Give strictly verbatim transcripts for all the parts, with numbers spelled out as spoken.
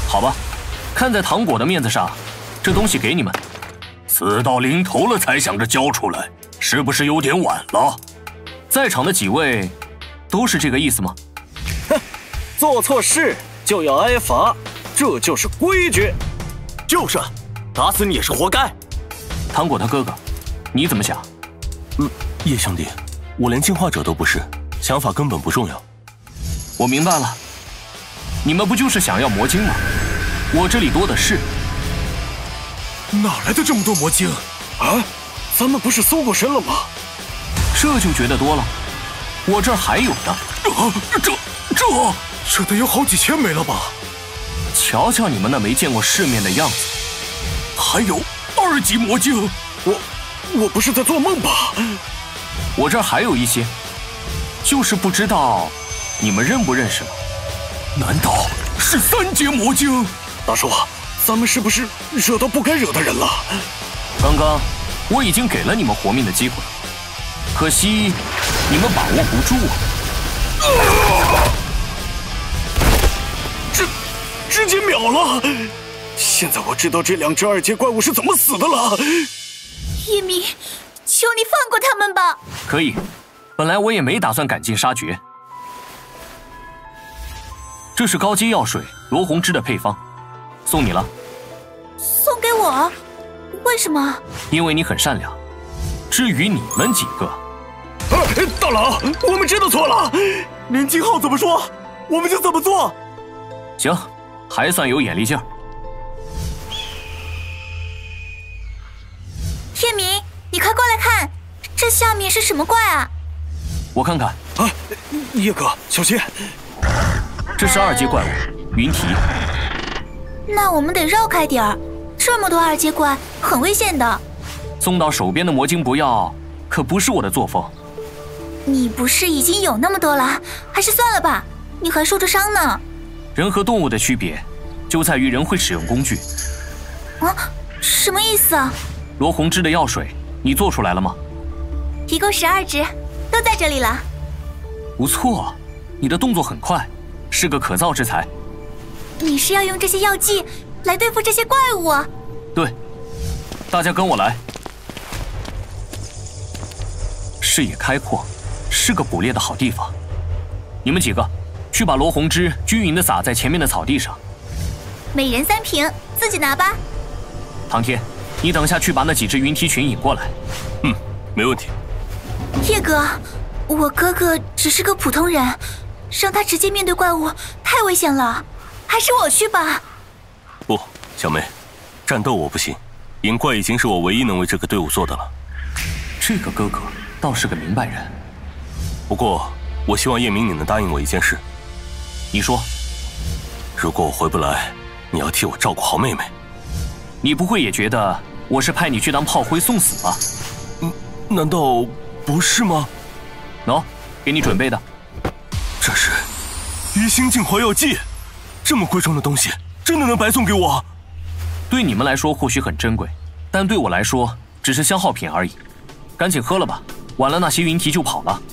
好吧，看在糖果的面子上，这东西给你们。 死到临头了才想着交出来，是不是有点晚了？ 在场的几位都是这个意思吗？ 哼，做错事就要挨罚，这就是规矩。 就是，打死你也是活该。 糖果他哥哥，你怎么想？ 嗯，叶兄弟，我连进化者都不是，想法根本不重要。 我明白了，你们不就是想要魔晶吗？我这里多的是。 哪来的这么多魔晶？ 啊，咱们不是搜过身了吗？ 这就觉得多了，我这儿还有呢。 啊，这这这得有好几千枚了吧？ 瞧瞧你们那没见过世面的样子， 还有二级魔晶， 我我不是在做梦吧？ 我这儿还有一些，就是不知道你们认不认识了。 难道是三阶魔晶？ 大叔，咱们是不是惹到不该惹的人了？ 刚刚我已经给了你们活命的机会，可惜你们把握不住啊！ 啊这直接秒了！现在我知道这两只二阶怪物是怎么死的了。 叶明，求你放过他们吧！ 可以，本来我也没打算赶尽杀绝。这是高阶药水罗红枝的配方，送你了。 送给我？为什么？ 因为你很善良。至于你们几个， 啊，大佬，我们知道错了。 您今后怎么说，我们就怎么做。 行，还算有眼力劲儿。 叶明，你快过来看，这下面是什么怪啊？ 我看看。 啊，叶哥，小心！ 这是二阶怪物，云蹄。 那我们得绕开点儿，这么多二阶怪，很危险的。 送到手边的魔晶不要，可不是我的作风。 你不是已经有那么多了，还是算了吧，你还受着伤呢。 人和动物的区别，就在于人会使用工具。 啊，什么意思啊？ 罗红枝的药水，你做出来了吗？ 一共十二支，都在这里了。 不错，你的动作很快，是个可造之才。 你是要用这些药剂来对付这些怪物啊？ 对，大家跟我来。视野开阔，是个捕猎的好地方。你们几个，去把罗红枝均匀地撒在前面的草地上。 每人三瓶，自己拿吧。 唐天，你等下去把那几只云梯群引过来。 嗯，没问题。 叶哥，我哥哥只是个普通人，让他直接面对怪物太危险了，还是我去吧。 不，小妹，战斗我不行，引怪已经是我唯一能为这个队伍做的了。 这个哥哥倒是个明白人。 不过，我希望叶明你能答应我一件事。 你说。 如果我回不来，你要替我照顾好妹妹。 你不会也觉得我是派你去当炮灰送死吧？ 嗯，难道不是吗？ 喏，给你准备的。 这是鱼腥净化药剂，这么贵重的东西，真的能白送给我？ 对你们来说或许很珍贵，但对我来说只是消耗品而已。赶紧喝了吧，晚了那些云蹄就跑了。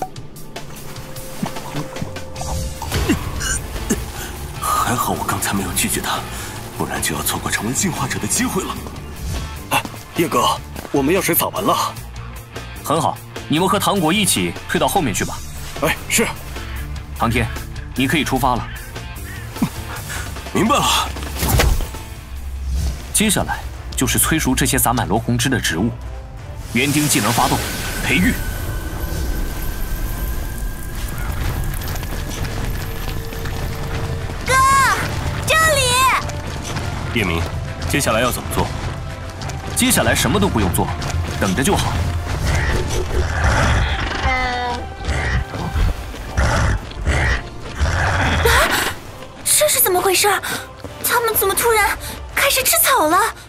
还好我刚才没有拒绝他，不然就要错过成为进化者的机会了。 哎，叶哥，我们药水撒完了。 很好，你们和糖果一起退到后面去吧。 哎，是。 唐天，你可以出发了。 明白了。 接下来就是催熟这些撒满罗红枝的植物。园丁技能发动，培育。 哥，这里。 叶明，接下来要怎么做？ 接下来什么都不用做，等着就好。 啊，这是怎么回事？他们怎么突然开始吃草了？